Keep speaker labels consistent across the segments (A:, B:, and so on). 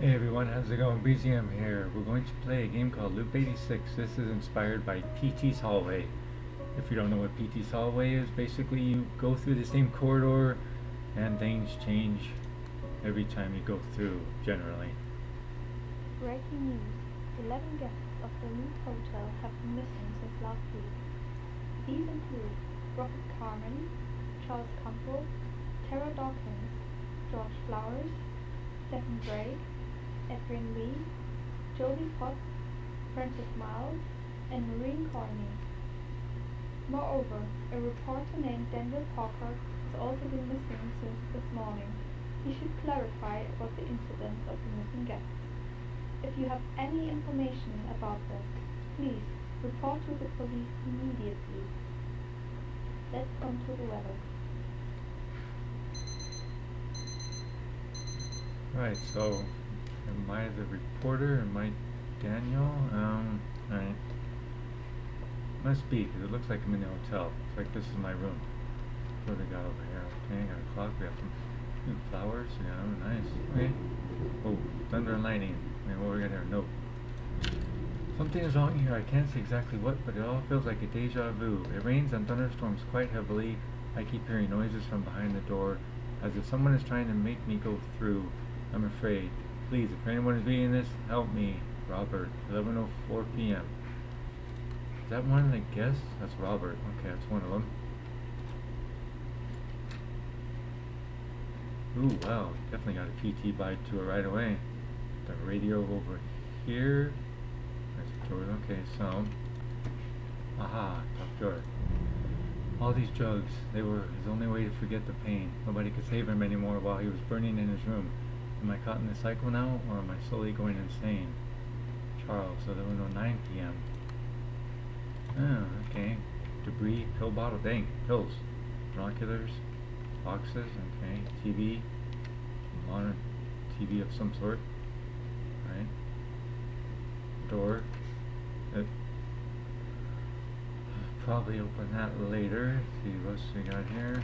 A: Hey everyone, how's it going? BZM here. We're going to play a game called Loop86. This is inspired by PT's Hallway. If you don't know what PT's Hallway is, basically you go through the same corridor and things change every time you go through, generally.
B: Breaking news. 11 guests of the Loop Hotel have been missing since last week. These include Robert Carmen, Charles Campbell, Tara Dawkins, George Flowers, Stephen Drake, Edwin Lee, Jodie Potts, Francis Miles, and Maureen Corney. Moreover, a reporter named Denver Parker has also been missing since this morning. He should clarify about the incident of the missing guests. If you have any information about this, please report to the police immediately. Let's come to the weather.
A: Right, so am I the reporter? Am I Daniel? Right. Must be, because it looks like I'm in the hotel. It's like this is my room. What do we got over here? Okay, got a clock. We have some flowers. Yeah, nice. Okay. Oh, thunder and lightning. Okay, what we got here? Nope. Something is wrong here. I can't say exactly what, but it all feels like a deja vu. It rains and thunderstorms quite heavily. I keep hearing noises from behind the door, as if someone is trying to make me go through. I'm afraid. Please, if anyone is reading this, help me. Robert, 11:04 p.m. Is that one of the guests? That's Robert. Okay, that's one of them. Ooh, wow. Definitely got a PT vibe to it right away. The radio over here. There's a door. Okay, so. Aha, top drawer. All these drugs, they were his only way to forget the pain. Nobody could save him anymore while he was burning in his room. Am I caught in the cycle now, or am I slowly going insane? Charles, 11:09 p.m. Oh, okay. Debris, pill bottle, dang, pills. Binoculars, boxes, okay. TV, modern TV of some sort. Right. Door. Probably open that later. See what else we got here.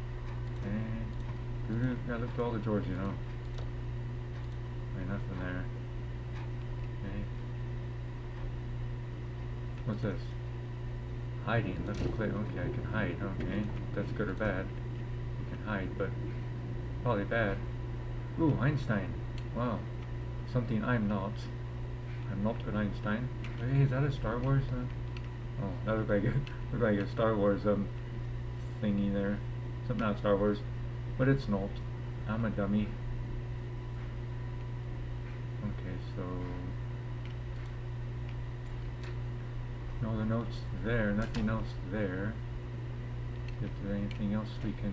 A: Okay. Gotta look through all the drawers, you know. Okay, nothing there. Okay. What's this? Hiding. Left click. Okay, I can hide. Okay. That's good or bad. You can hide, but probably bad. Ooh, Einstein. Wow. Something I'm not. I'm not an Einstein. Hey, is that a Star Wars? Oh, that looked like a Star Wars thingy there. Something out of Star Wars, but it's not. I'm a dummy. Okay, so no other notes there. Nothing else there. If there's anything else we can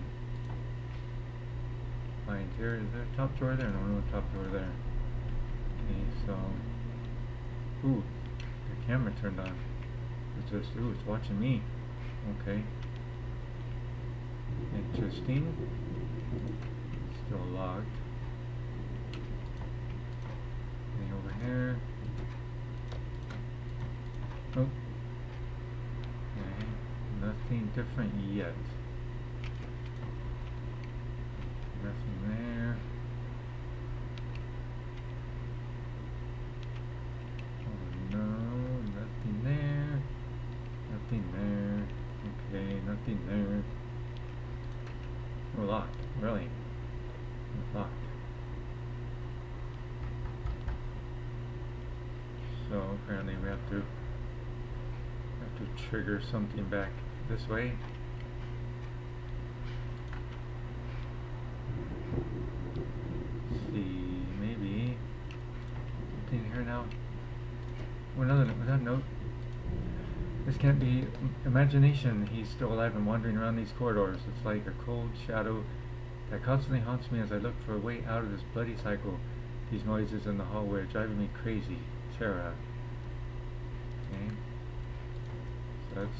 A: find here, is there a top drawer there? No top drawer there. Okay, so ooh, the camera turned on. It's just, ooh, it's watching me. Okay. Interesting. Still locked. Anything over here? Oh. Okay. Nothing different yet. Nothing there. Oh no, nothing there. Nothing there. Okay, nothing there. We're locked. Really? We're locked. So apparently we have to trigger something back this way. Let's see, maybe something here now. Oh, another note. Was that a note? This can't be imagination. He's still alive and wandering around these corridors. It's like a cold shadow that constantly haunts me as I look for a way out of this bloody cycle. These noises in the hallway are driving me crazy. Tara. Okay. So it's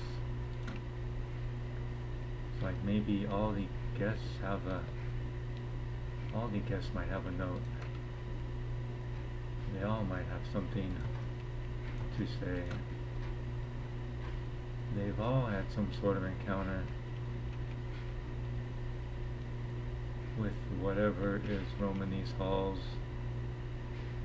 A: like maybe all the guests might have a note. They all might have something to say. They've all had some sort of encounter with whatever is roaming these halls.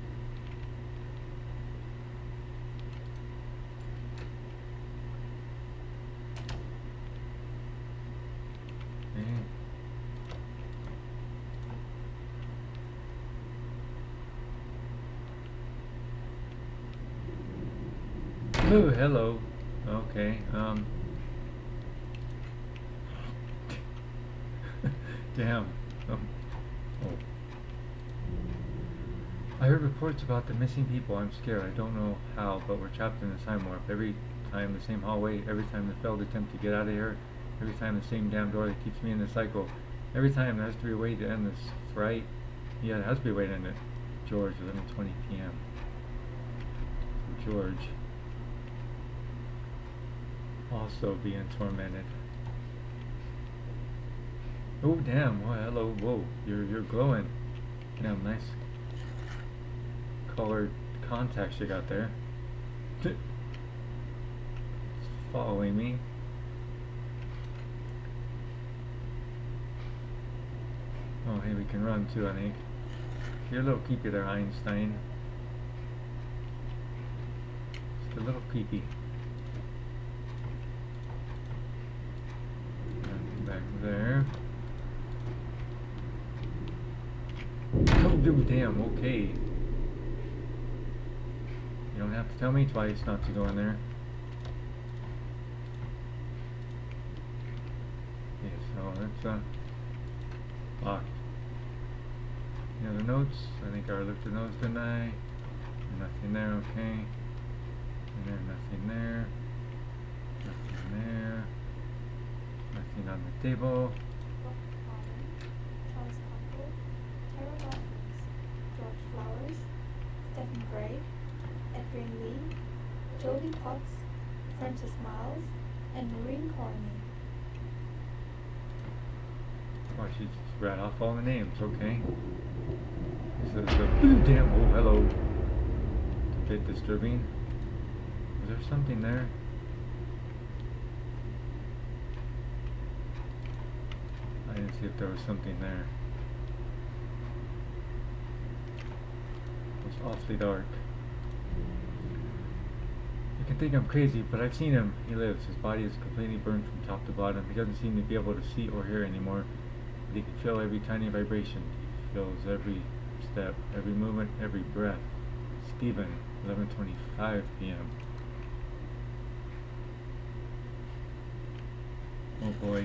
A: Oh, hello. Okay, damn. Um, oh. I heard reports about the missing people. I'm scared. I don't know how, but we're trapped in the time warp. Every time the same hallway, every time the failed attempt to get out of here, every time the same damn door that keeps me in the cycle. Every time there has to be a way to end this, right? Yeah, there has to be a way to end it. George, 11:20 p.m. George. Also being tormented. Oh damn! Whoa, hello, whoa! You're glowing. Damn, nice colored contacts you got there. It's following me. Oh hey, we can run too, I think. You're a little creepy there, Einstein. Just a little creepy. Back there. Oh, dude, damn, okay. You don't have to tell me twice not to go in there. Okay, so that's locked. Any other notes? I think I looked at those, didn't I? Nothing there, okay. And then nothing there. Nothing there. Nothing on the table.
B: Stephen Gray, Edwin Lee, Jodie Potts, Francis Miles, and Maureen Corney.
A: Oh, she just read off all the names, okay. This is the damn, oh hello. A bit disturbing. Is there something there? I didn't see if there was something there. It's awfully dark. You can think I'm crazy, but I've seen him. He lives. His body is completely burned from top to bottom. He doesn't seem to be able to see or hear anymore. But he can feel every tiny vibration. He feels every step, every movement, every breath. Stephen, 11:25 p.m. Oh boy.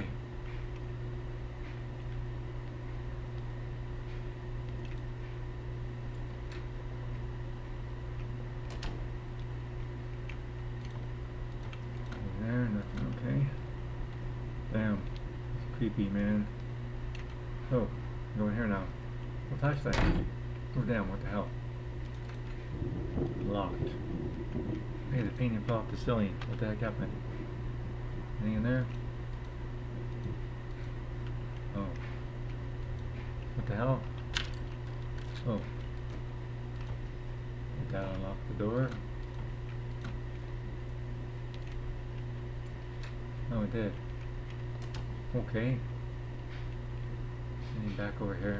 A: There, nothing, okay. Damn, it's creepy, man. Oh, go in here now. Well, flashlight. Oh damn, what the hell? Locked. Hey, the painting fell off the ceiling. What the heck happened? Anything in there? Oh. What the hell? Oh. Did that unlock the door? Oh, it did. Okay. Anything back over here?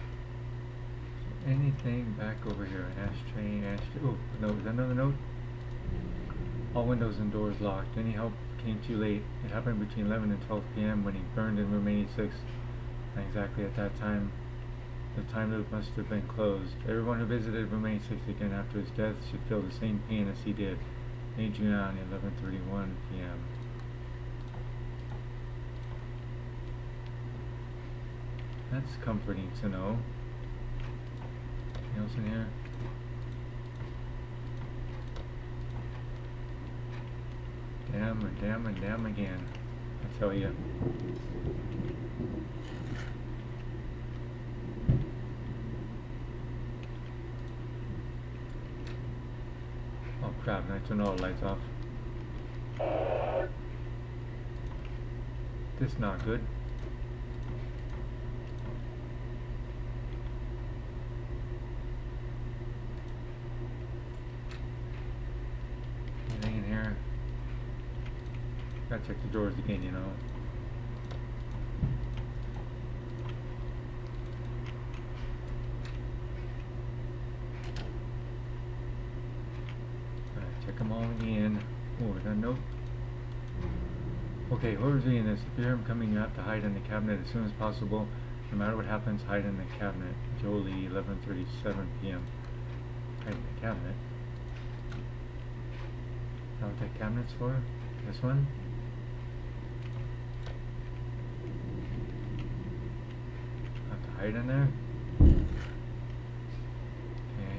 A: Anything back over here? Ashtray. Oh, no, is that another note? All windows and doors locked. Any help came too late. It happened between 11 and 12 p.m. when he burned in room 86. And exactly at that time, the time loop must have been closed. Everyone who visited room 86 again after his death should feel the same pain as he did. Adrian, 11:31 p.m. That's comforting to know. Anything else in here? Damn and damn and damn again, I tell you. Oh crap, I turned all the lights off. This is not good. Anything in here? Gotta check the doors again, you know. Check them all again. Oh, is that a note? Okay, whoever's reading this, if you hear him coming, you have to hide in the cabinet as soon as possible. No matter what happens, hide in the cabinet. Jolie, 11:37 p.m. Hide in the cabinet. that what that cabinet's for? This one? Have to hide in there? Okay.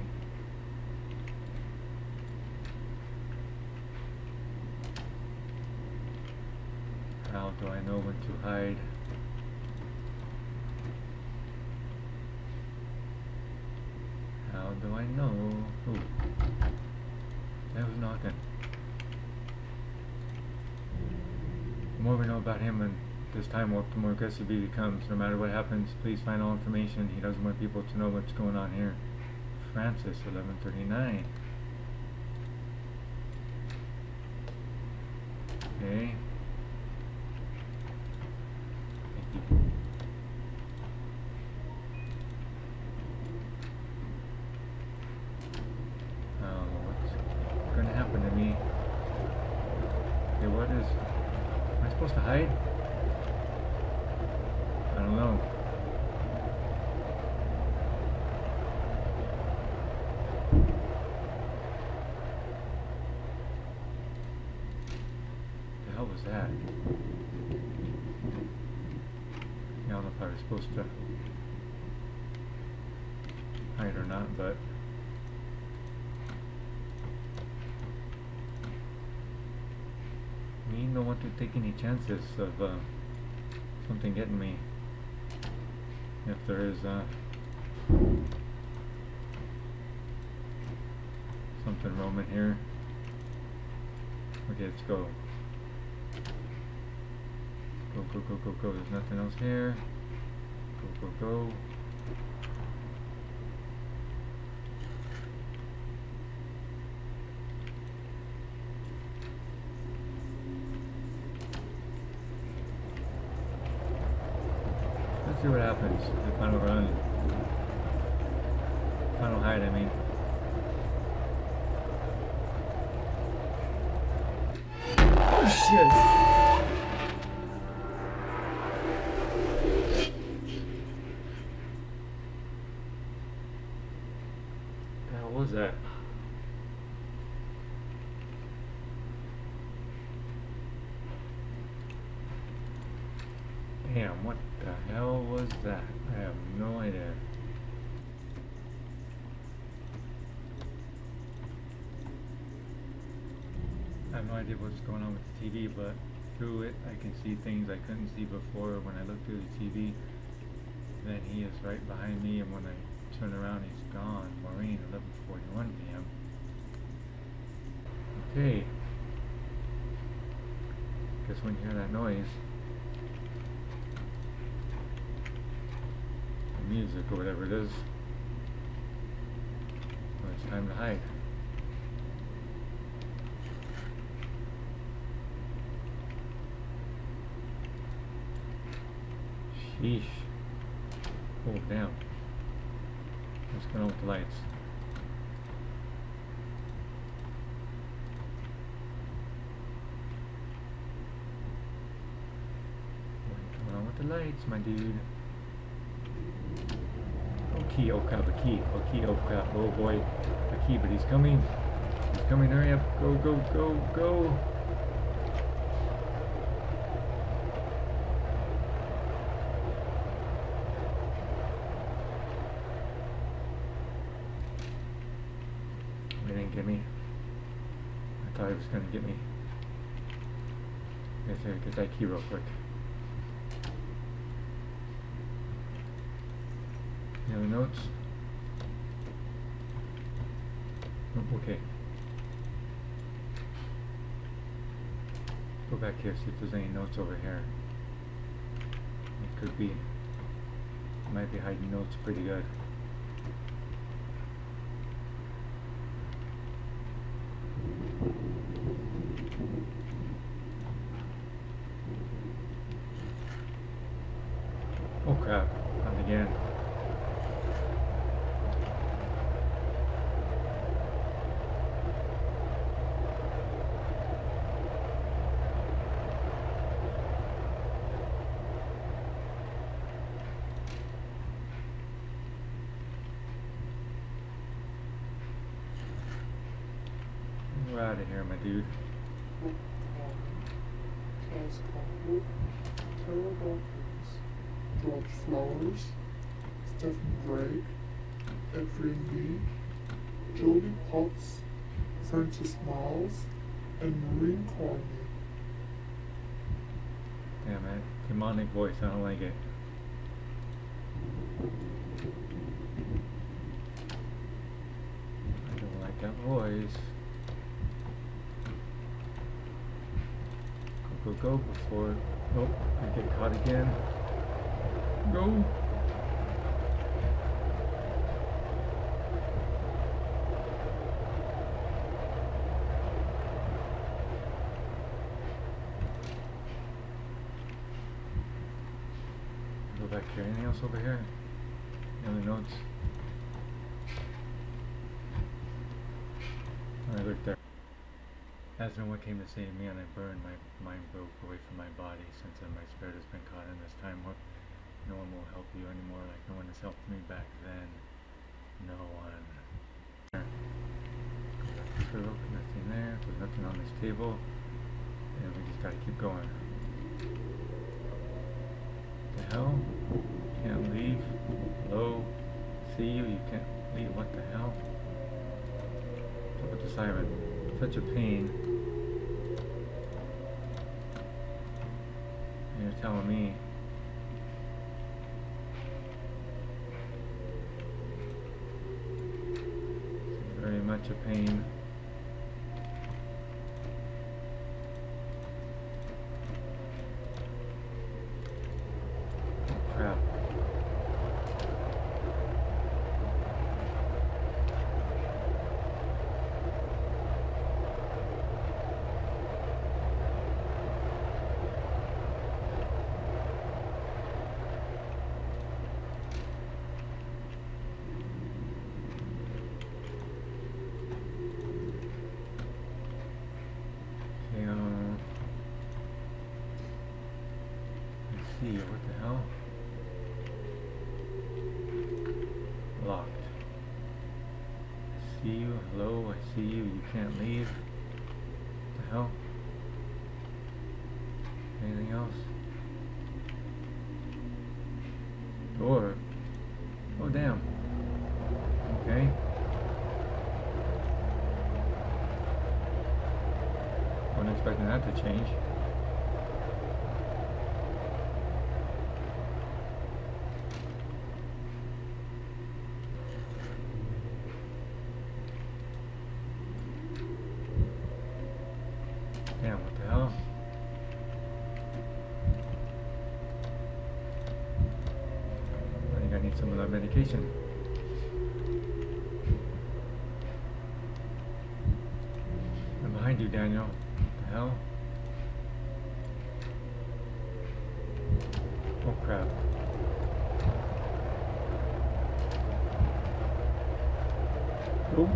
A: How do I know when to hide? How do I know? Ooh. That was knocking. The more we know about him and this time warp, the more aggressive he becomes. No matter what happens, please find all information. He doesn't want people to know what's going on here. Francis, 1139. Okay. Thank you. What's gonna happen to me? Okay, what is... Am I supposed to hide? I don't know. The hell was that? I don't know if I was supposed to hide or not, but me don't want to take any chances of something getting me. If there is something roaming here. Okay, let's go. Go, go, go, go, go. There's nothing else here. Go, go, go. Let's see what happens. The final run. Final hide, I mean. Oh shit! What was that? Damn, what the hell was that? I have no idea. I have no idea what's going on with the TV, but through it I can see things I couldn't see before when I looked through the TV. Then he is right behind me, and when I turn around he's gone. Maureen, 11:41 p.m. Okay. Guess when you hear that noise, the music or whatever it is, well, it's time to hide. Sheesh. Oh damn. What's going on with the lights? What's going on with the lights, my dude? Oh key, oh crap, a key, oh key, oh crap, oh boy. A key, but he's coming. He's coming, hurry up, go, go, go, go. He didn't get me. I thought he was gonna get me. Get that key real quick. Any other notes? Oh, okay. Go back here, see if there's any notes over here. It could be. Might be hiding notes pretty good. Oh crap, not again. We're out of here, my dude.
C: Robert Carmen, Charles Campbell, Tara Dawkins, George Flowers, Stephen Drake, Adrian Lee, Jodie Potts, Francis Miles, and Maureen Corney.
A: Damn it. Demonic voice, I don't like it. I don't like that voice. Go, go, go before... Oh, I get caught again. Go! Go back here. Anything else over here? Any other notes? Alright, look there. As no one came to save me, and I burned, my mind broke away from my body. Since then, my spirit has been caught in this time warp. No one will help you anymore, like no one has helped me back then. No one. Through, nothing there. There's nothing on this table. And we just gotta keep going. The hell? Can't leave. Hello? See you? You can't leave. What the hell? Look at the siren. Such a pain. And you're telling me. It's very much a pain. Crap. Okay, let's see, what the hell? Locked. I see you. Hello, I see you. You can't leave. What the hell? Anything else? Door. Oh, damn. Okay. Wasn't expecting that to change. Damn, what the hell? I think I need some of that medication. I'm behind you, Daniel. What the hell? Oh crap. Oh.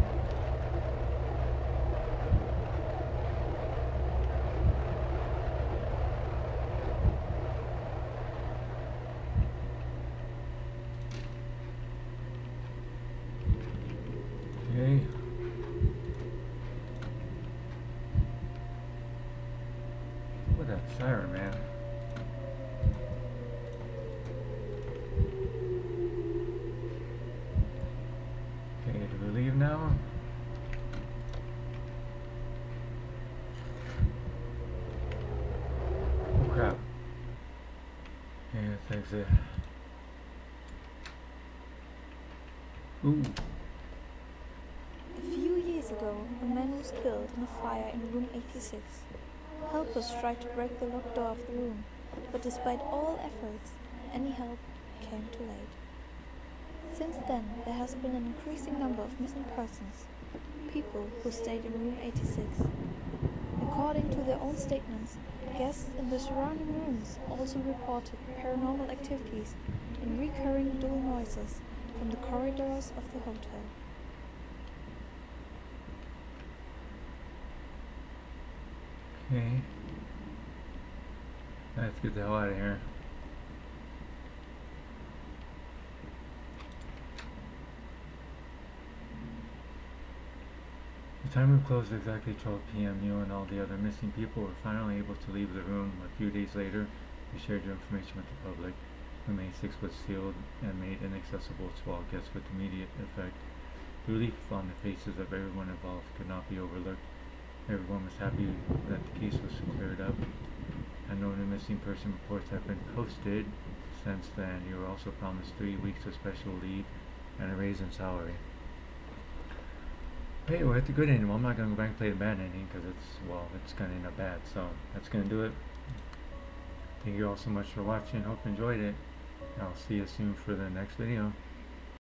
A: Okay. What that siren, man. Okay, do we leave now? Oh crap. Okay, let's exit. Ooh.
B: A few years ago, a man was killed in a fire in room 86. Helpers tried to break the locked door of the room, but despite all efforts, any help came too late. Since then, there has been an increasing number of missing persons, people who stayed in room 86. According to their own statements, guests in the surrounding rooms also reported paranormal activities and recurring dull noises from the corridors of the hotel.
A: Okay. Let's get the hell out of here. The time room closed at exactly 12 p.m. You and all the other missing people were finally able to leave the room. A few days later, you shared your information with the public. Room 86 was sealed and made inaccessible to all guests with immediate effect. The relief on the faces of everyone involved could not be overlooked. Everyone was happy that the case was cleared up, and no new missing person reports have been posted since then. You were also promised 3 weeks of special leave and a raise in salary. Hey, we're at the good ending. Well, I'm not going to go back and play the bad ending because it's going to end up bad. So that's going to do it. Thank you all so much for watching. Hope you enjoyed it. I'll see you soon for the next video.